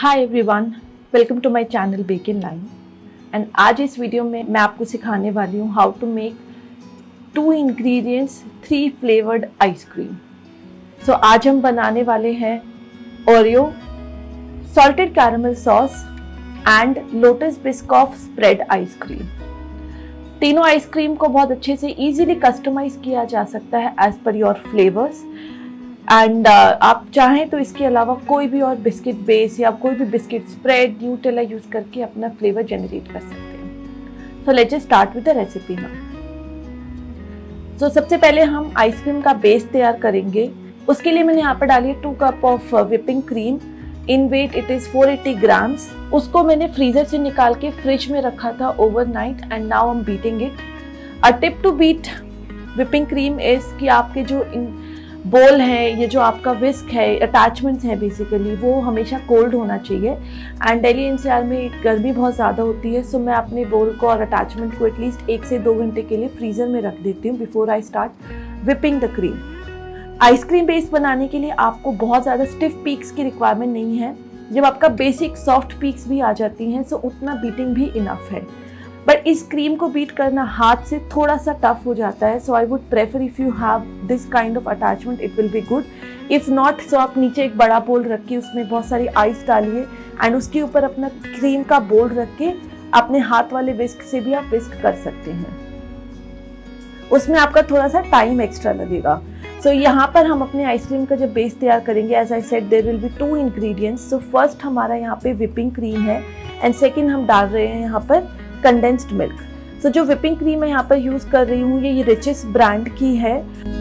Hi everyone, welcome to my channel bake in line. And आज इस video में मैं आपको सिखाने वाली हूँ how to make 2 ingredients 3 flavoured ice cream. So आज हम बनाने वाले हैं Oreo, salted caramel sauce and Lotus Biscoff spread ice cream. तीनों आइसक्रीम को बहुत अच्छे से इजीली कस्टमाइज किया जा सकता है as per your flavours. And आप चाहें तो इसके अलावा कोई भी और बिस्किट बेस या कोई भी बिस्किट स्प्रेड, न्यूटेला यूज करके अपना फ्लेवर जनरेट कर सकते हैं। So let's start with the recipe now. So सबसे पहले हम आइसक्रीम का बेस तैयार करेंगे। उसके लिए मैंने यहाँ पर डाली 2 cup of whipping cream. In weight it is 480 grams. उसको मैंने फ्रीजर से निकाल के फ्रिज में रखा था overnight and now I am beating it. A tip to beat whipping cream is कि आपके जो बोल है, ये जो आपका विस्क है, अटैचमेंट्स है बेसिकली, वो हमेशा कोल्ड होना चाहिए। एंड दिल्ली एनसीआर में गर्मी बहुत ज़्यादा होती है, सो मैं अपने बोल को और अटैचमेंट को एटलीस्ट 1 से 2 घंटे के लिए फ्रीज़र में रख देती हूँ before I start whipping the cream. Ice cream base बनाने के लिए आपको बहुत ज़्यादा स्टिफ पीक्स की रिक्वायरमेंट नहीं है। जब आपका बेसिक सॉफ्ट पीक्स भी आ जाती हैं सो उतना बीटिंग भी इनफ है। बट इस क्रीम को बीट करना हाथ से थोड़ा सा टफ हो जाता है, so I would prefer if you have this kind of attachment it will be good. If not so आप नीचे एक बड़ा बोल रख के उसमें बहुत सारी आइस डालिए एंड उसके ऊपर अपना क्रीम का बोल रख के अपने हाथ वाले विस्क से भी आप विस्क कर सकते हैं। उसमें आपका थोड़ा सा टाइम एक्स्ट्रा लगेगा। सो यहाँ पर हम अपने आइसक्रीम का जब बेस तैयार करेंगे, as I said there will be 2 ingredients. So first हमारा यहाँ पे विपिंग क्रीम है एंड सेकेंड हम डाल रहे हैं यहाँ पर कंडेंस्ड मिल्क। सो जो विपिंग क्रीम मैं यहाँ पर यूज कर रही हूँ ये रिचेस ब्रांड की है।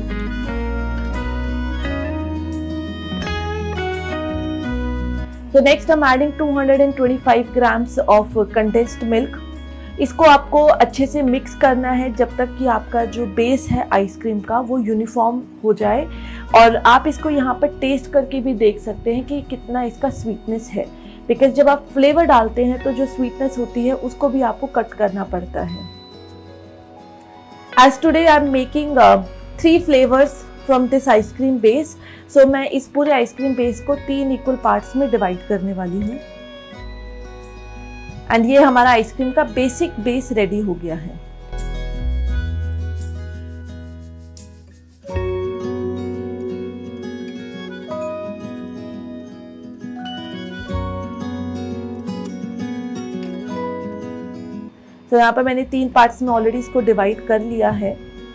So next I'm adding 225 grams of condensed milk। इसको आपको अच्छे से मिक्स करना है जब तक कि आपका जो बेस है आइसक्रीम का वो यूनिफॉर्म हो जाए। और आप इसको यहाँ पर टेस्ट करके भी देख सकते हैं कि कितना इसका स्वीटनेस है, बिकॉज जब आप फ्लेवर डालते हैं तो जो स्वीटनेस होती है उसको भी आपको कट करना पड़ता है। As today I am making 3 flavours from this ice cream base. So मैं इस पूरे आइसक्रीम बेस को 3 इक्वल पार्ट्स में डिवाइड करने वाली हूँ। एंड ये हमारा आइसक्रीम का बेसिक बेस रेडी हो गया है। तो यहाँ पर मैंने 3 पार्ट्स में ऑलरेडी इसको डिवाइड कर लिया है।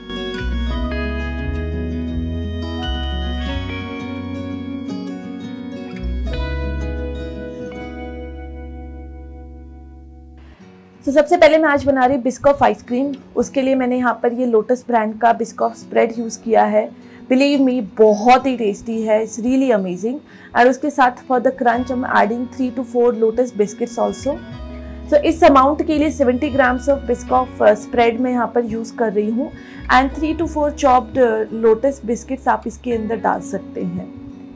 तो सबसे पहले मैं आज बना रही बिस्कॉफ आइसक्रीम। उसके लिए मैंने यहाँ पर ये लोटस ब्रांड का बिस्कॉफ स्प्रेड यूज़ किया है। बिलीव मी बहुत ही टेस्टी है, इट्स रियली अमेजिंग। और उसके साथ for the crunch I am adding 3 to 4 Lotus biscuits also. So इस अमाउंट के लिए 70 ग्राम्स ऑफ बिस्कॉफ स्प्रेड में यहाँ पर यूज़ कर रही हूँ। And 3 to 4 chopped Lotus biscuits आप इसके अंदर डाल सकते हैं।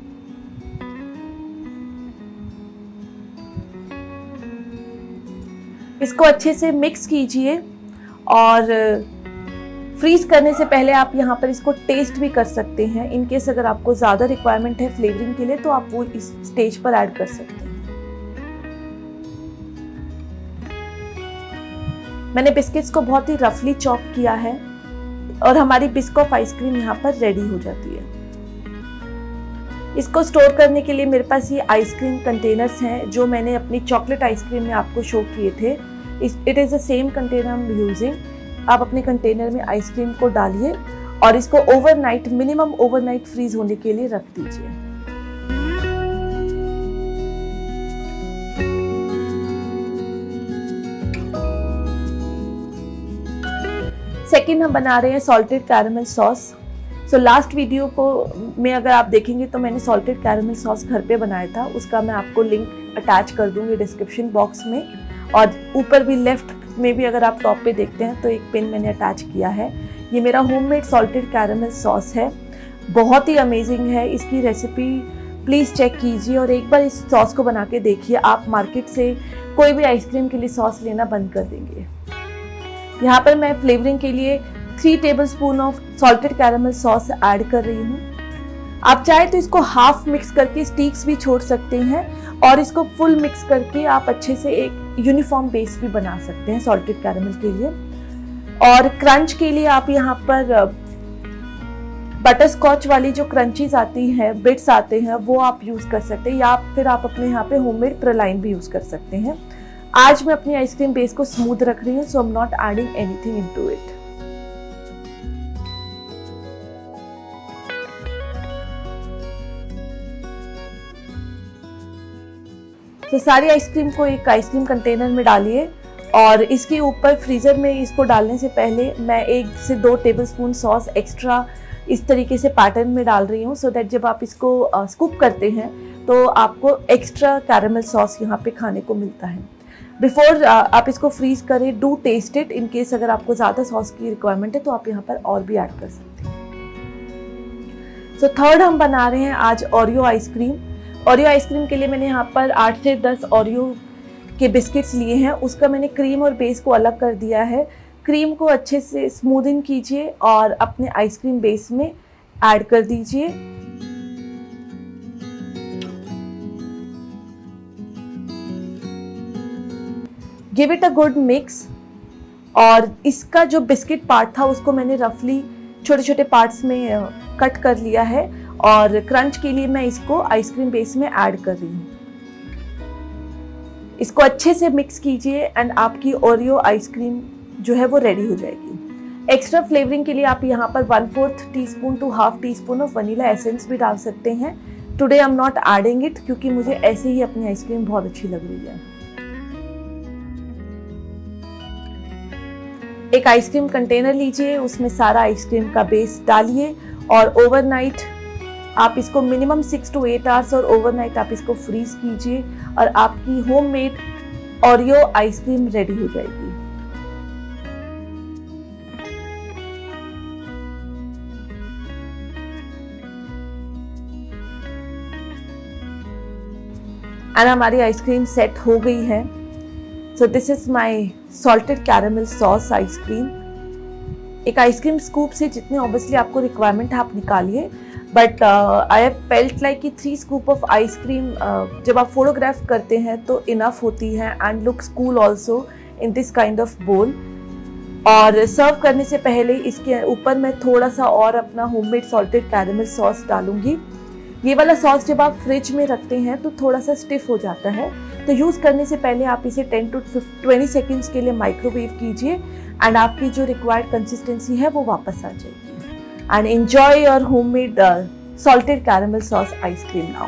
इसको अच्छे से मिक्स कीजिए और फ्रीज करने से पहले आप यहाँ पर इसको टेस्ट भी कर सकते हैं। इन केस अगर आपको ज़्यादा रिक्वायरमेंट है फ्लेवरिंग के लिए तो आप वो इस स्टेज पर ऐड कर सकते हैं। मैंने बिस्किट्स को बहुत ही रफली चॉप किया है और हमारी बिस्कॉफ आइसक्रीम यहाँ पर रेडी हो जाती है। इसको स्टोर करने के लिए मेरे पास ये आइसक्रीम कंटेनर्स हैं जो मैंने अपनी चॉकलेट आइसक्रीम में आपको शो किए थे। It is the same container I am using. आप अपने कंटेनर में आइसक्रीम को डालिए और इसको ओवरनाइट, मिनिमम ओवरनाइट फ्रीज होने के लिए रख दीजिए। सेकेंड हम बना रहे हैं salted caramel sauce. So last video को में अगर आप देखेंगे तो मैंने सॉल्टेड कैरामल सॉस घर पे बनाया था, उसका मैं आपको लिंक अटैच कर दूंगी डिस्क्रिप्शन बॉक्स में। और ऊपर भी लेफ्ट में भी अगर आप टॉप पे देखते हैं तो एक पिन मैंने अटैच किया है। ये मेरा होममेड सॉल्टेड कैरामल सॉस है, बहुत ही अमेजिंग है। इसकी रेसिपी प्लीज़ चेक कीजिए और एक बार इस सॉस को बना के देखिए। आप मार्केट से कोई भी आइसक्रीम के लिए सॉस लेना बंद कर देंगे। यहाँ पर मैं फ्लेवरिंग के लिए 3 tablespoon of salted caramel sauce add कर रही हूँ। आप चाहे तो इसको हाफ मिक्स करके स्टिक्स भी छोड़ सकते हैं, और इसको फुल मिक्स करके आप अच्छे से एक यूनिफॉर्म बेस भी बना सकते हैं सॉल्टेड कैरेमल के लिए। और क्रंच के लिए आप यहाँ पर बटर स्कॉच वाली जो क्रंचीज आती हैं, बिट्स आते हैं, वो आप यूज़ कर सकते हैं, या फिर आप अपने यहाँ पे होममेड प्रलाइन भी यूज़ कर सकते हैं। आज मैं अपनी आइसक्रीम बेस को स्मूथ रख रही हूँ, so I am not adding anything into it. तो सारी आइसक्रीम को एक आइसक्रीम कंटेनर में डालिए और इसके ऊपर फ्रीज़र में इसको डालने से पहले मैं 1 से 2 टेबलस्पून सॉस एक्स्ट्रा इस तरीके से पैटर्न में डाल रही हूँ, सो दैट जब आप इसको स्कूप करते हैं तो आपको एक्स्ट्रा कैरेमल सॉस यहाँ पे खाने को मिलता है। बिफोर आप इसको फ्रीज़ करें, do taste it. In case अगर आपको ज़्यादा सॉस की रिक्वायरमेंट है तो आप यहाँ पर और भी ऐड कर सकते हैं। सो थर्ड हम बना रहे हैं आज ओरियो आइसक्रीम। ओरियो आइसक्रीम के लिए मैंने यहाँ पर 8 से 10 ओरियो के बिस्किट्स लिए हैं। उसका मैंने क्रीम और बेस को अलग कर दिया है। क्रीम को अच्छे से स्मूदिंग कीजिए और अपने आइसक्रीम बेस में ऐड कर दीजिए। Give it a good mix. और इसका जो बिस्किट पार्ट था उसको मैंने रफली छोटे छोटे पार्ट्स में कट कर लिया है और क्रंच के लिए मैं इसको आइसक्रीम बेस में ऐड कर रही हूँ। इसको अच्छे से मिक्स कीजिए एंड आपकी ओरियो आइसक्रीम जो है वो रेडी हो जाएगी। एक्स्ट्रा फ्लेवरिंग के लिए आप यहाँ पर 1/4 teaspoon to half teaspoon of vanilla essence भी डाल सकते हैं। Today I am not adding it क्योंकि मुझे ऐसे ही अपनी आइसक्रीम बहुत अच्छी लग रही है। एक आइसक्रीम कंटेनर लीजिए, उसमें सारा आइसक्रीम का बेस डालिए और ओवरनाइट आप इसको मिनिमम 6 to 8 आवर्स और ओवरनाइट आप इसको फ्रीज कीजिए और आपकी होममेड ओरियो आइसक्रीम रेडी हो जाएगी। एंड हमारी आइसक्रीम सेट हो गई है। So this is my salted caramel sauce ice cream. एक आइसक्रीम स्कूप से जितने ऑब्वियसली आपको रिक्वायरमेंट है आप निकालिए, but I have felt like कि 3 स्कूप ऑफ आइसक्रीम जब आप फोटोग्राफ करते हैं तो इनफ होती है and looks cool also in this kind of bowl. और सर्व करने से पहले इसके ऊपर मैं थोड़ा सा और अपना होममेड सॉल्टेड कैरेमल सॉस डालूंगी। ये वाला सॉस जब आप फ्रिज में रखते हैं तो थोड़ा सा स्टिफ हो जाता है, तो यूज़ करने से पहले आप इसे 10 to 20 सेकेंड्स के लिए माइक्रोवेव कीजिए एंड आपकी जो रिक्वायर्ड कंसिस्टेंसी है वो वापस आ जाएगी। And enjoy your homemade salted caramel sauce ice cream now.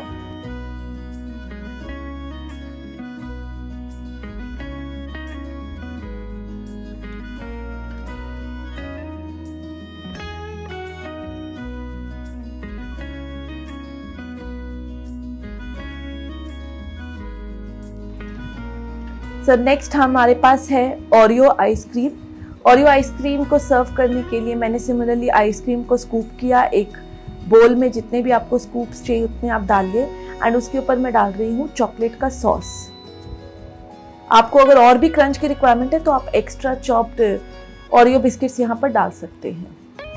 So next हमारे पास है ओरियो आइसक्रीम। ओरियो आइसक्रीम को सर्व करने के लिए मैंने सिमिलरली आइसक्रीम को स्कूप किया। एक बोल में जितने भी आपको स्कूप्स चाहिए उतने आप डालिए एंड उसके ऊपर मैं डाल रही हूँ चॉकलेट का सॉस। आपको अगर और भी क्रंच की रिक्वायरमेंट है तो आप एक्स्ट्रा चॉप्ड ओरियो बिस्किट्स यहाँ पर डाल सकते हैं।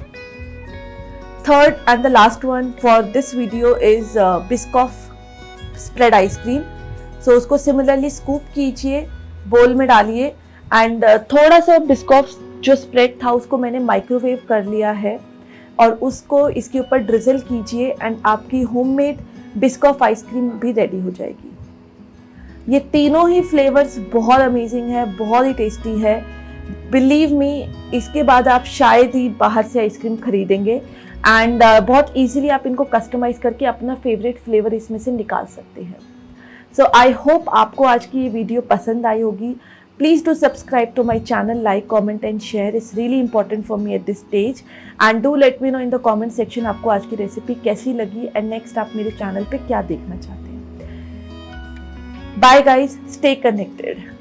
Third and the last one for this video is Biscoff spread ice cream. So उसको सिमिलरली स्कूप कीजिए, बोल में डालिए एंड थोड़ा सा बिस्कॉफ जो स्प्रेड था उसको मैंने माइक्रोवेव कर लिया है और उसको इसके ऊपर ड्रिजल कीजिए एंड आपकी होममेड बिस्कॉफ आइसक्रीम भी रेडी हो जाएगी। ये तीनों ही फ्लेवर्स बहुत अमेजिंग है, बहुत ही टेस्टी है। बिलीव मी, इसके बाद आप शायद ही बाहर से आइसक्रीम खरीदेंगे एंड बहुत ईजिली आप इनको कस्टमाइज करके अपना फेवरेट फ्लेवर इसमें से निकाल सकते हैं। सो आई होप आपको आज की ये वीडियो पसंद आई होगी। Please do subscribe to my channel, like, comment and share. It's really important for me at this stage and do let me know in the comment section आपको आज की रेसिपी कैसी लगी एंड नेक्स्ट आप मेरे चैनल पे क्या देखना चाहते हैं। Bye guys, stay connected.